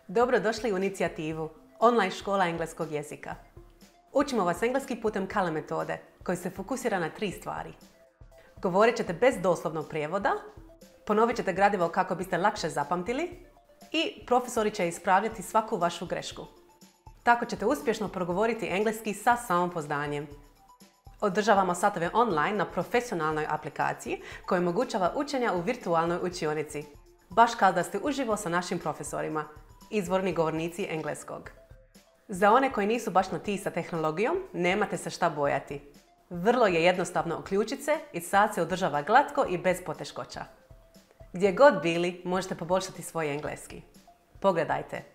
Dobrodošli u inicijativu Online škola engleskog jezika. Učimo vas engleski putem Kale metode, koji se fokusira na 3 stvari. Govorit ćete bez doslovnog prijevoda, ponovit ćete gradivo kako biste lakše zapamtili i profesori će ispravljati svaku vašu grešku. Tako ćete uspješno progovoriti engleski sa samopouzdanjem. Održavamo satove online na profesionalnoj aplikaciji koja omogućava učenja u virtualnoj učionici. Baš kao da ste uživo sa našim profesorima, izvorni govornici engleskog. Za one koji nisu baš na ti sa tehnologijom, nemate se šta bojati. Vrlo je jednostavno uključiti se i sad se održava glatko i bez poteškoća. Gdje god bili, možete poboljšati svoj engleski. Pogledajte.